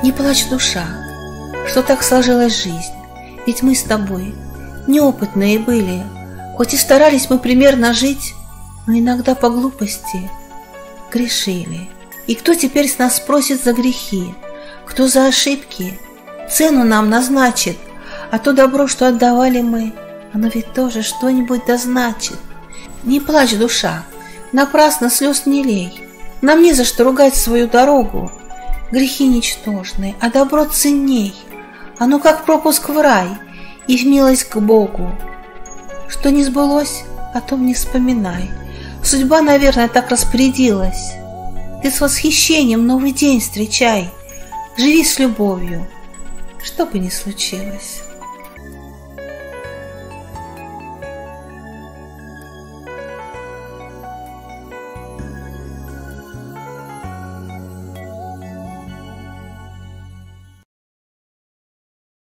Не плачь, душа, что так сложилась жизнь, ведь мы с тобой неопытные были, хоть и старались мы примерно жить, но иногда по глупости грешили. И кто теперь с нас спросит за грехи? Кто за ошибки цену нам назначит? А то добро, что отдавали мы, оно ведь тоже что-нибудь дозначит. Не плачь, душа, напрасно слез не лей, нам не за что ругать свою дорогу. Грехи ничтожны, а добро ценней. Оно как пропуск в рай и в милость к Богу. Что не сбылось, о том не вспоминай. Судьба, наверное, так распорядилась. Ты с восхищением новый день встречай. Живи с любовью, что бы ни случилось.